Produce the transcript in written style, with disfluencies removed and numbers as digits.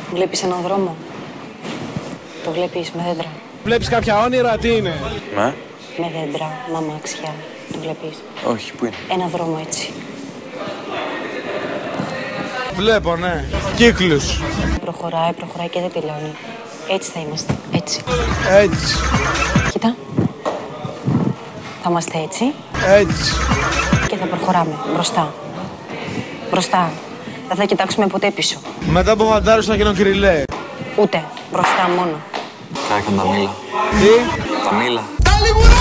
Βλέπεις έναν δρόμο. Το βλέπεις με δέντρα. Βλέπεις κάποια όνειρα, τι είναι? Με δέντρα, με αμάξια. Το βλέπεις? Όχι, πού είναι? Ένα δρόμο έτσι. Βλέπω, ναι. Κύκλους. Προχωράει και δεν τελειώνει. Έτσι θα είμαστε. Έτσι. Έτσι. Κοίτα. Θα είμαστε έτσι. Έτσι. Και θα προχωράμε. Μπροστά. Μπροστά. Δεν θα κοιτάξουμε ποτέ πίσω. Μετά από φαντάρους θα γίνω κρυλέ. Ούτε. Μπροστά μόνο. Κάηκαν τα μήλα. Τι? Τα μήλα.